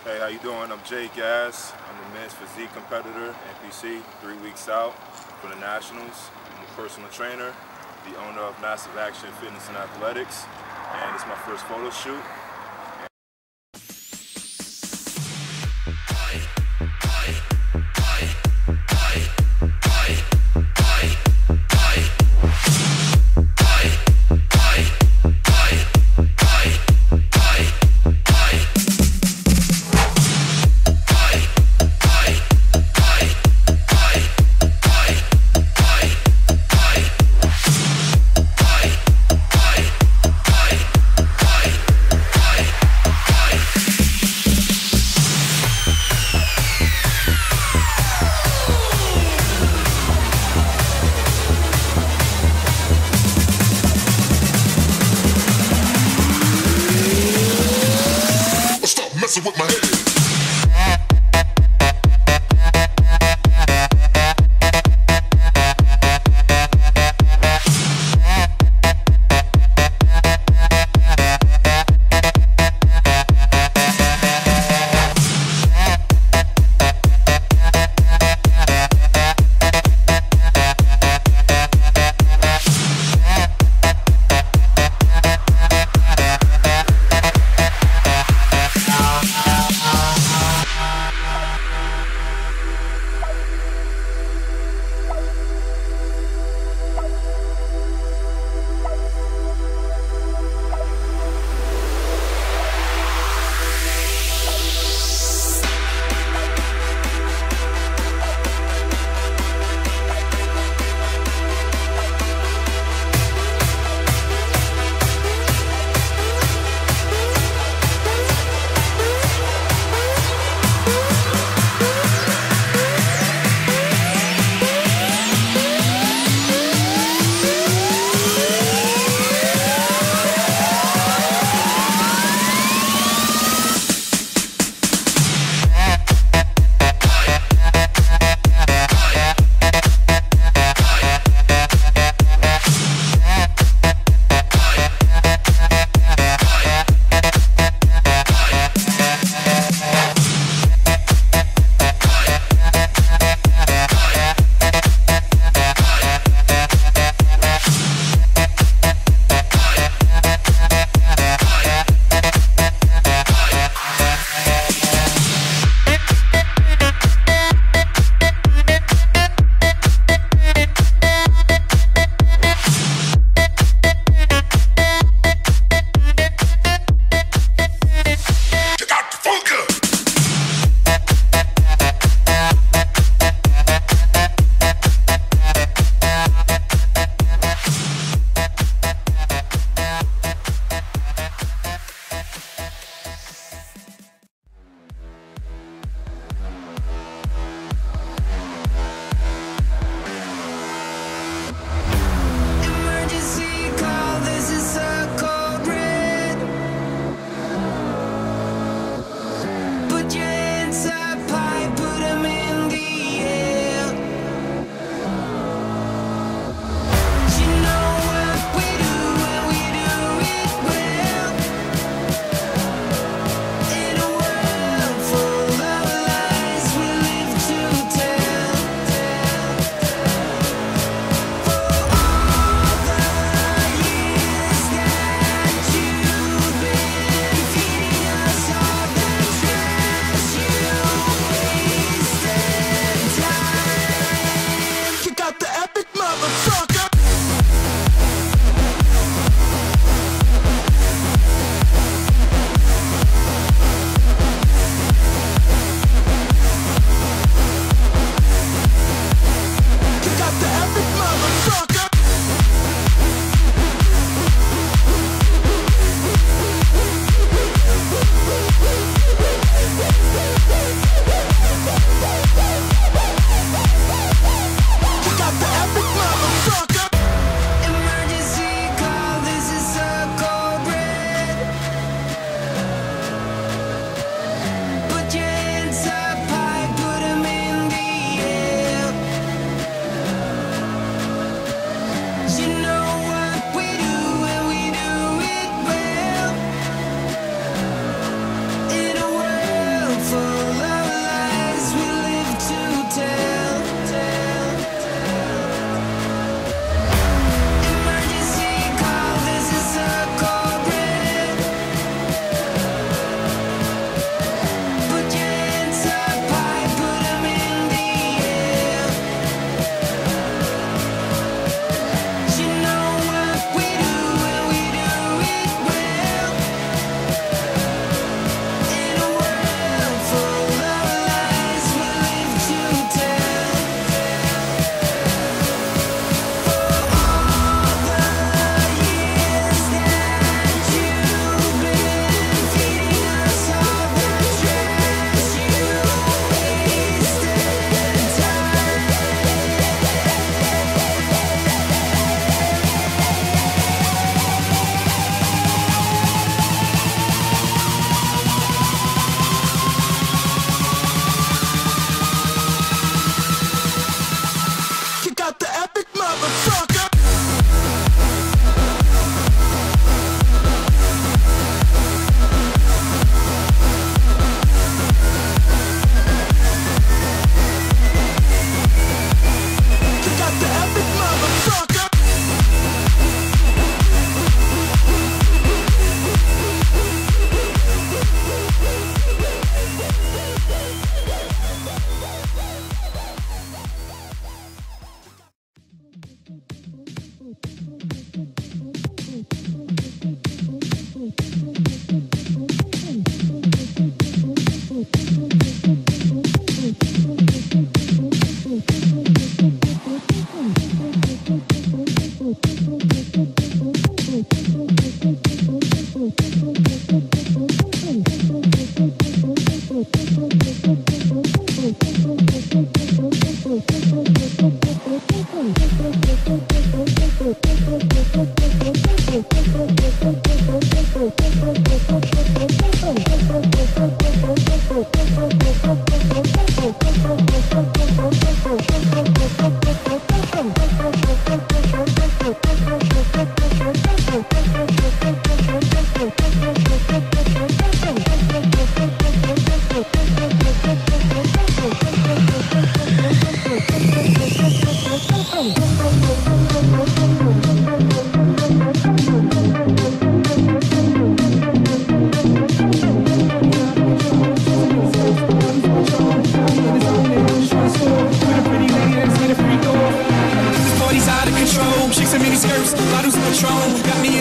Hey, how you doing? I'm Jay Gass. I'm the men's physique competitor, NPC, 3 weeks out for the Nationals. I'm a personal trainer, the owner of Massive Action Fitness and Athletics, and it's my first photo shoot.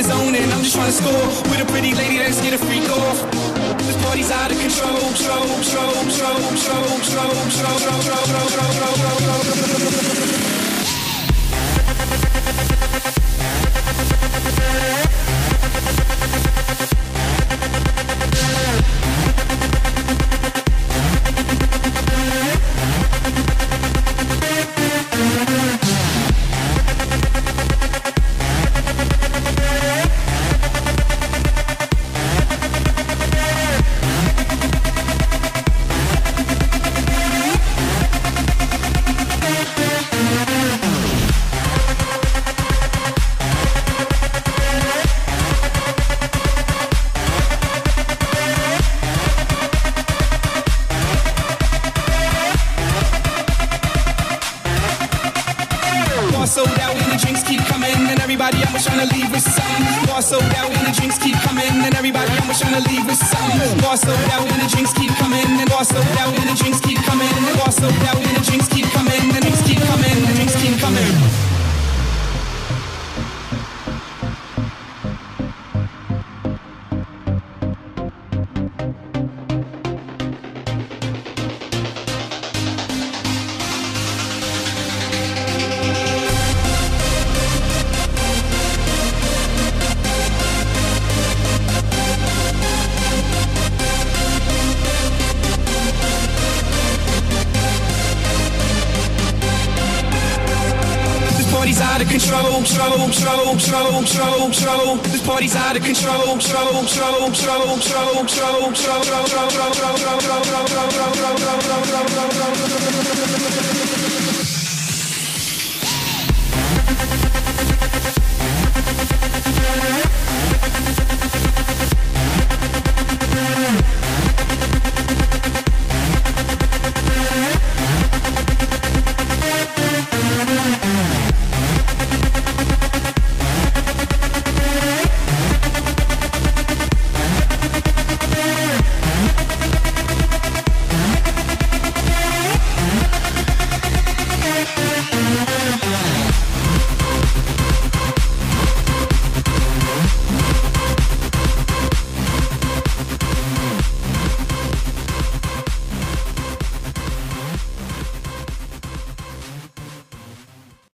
the zone and I'm just trying to score. With a pretty lady, let's get a freak off. This party's out of control. Sold out and the drinks keep coming, and everybody almost trying to leave with some. Bar sold out and the drinks keep coming, and everybody almost trying to leave with some. Bar sold out and the drinks keep coming, and bar sold out and the drinks keep coming, and bar sold out and the drinks keep coming, and the drinks keep coming, the drinks keep coming. This party's out of control. This party's out of control.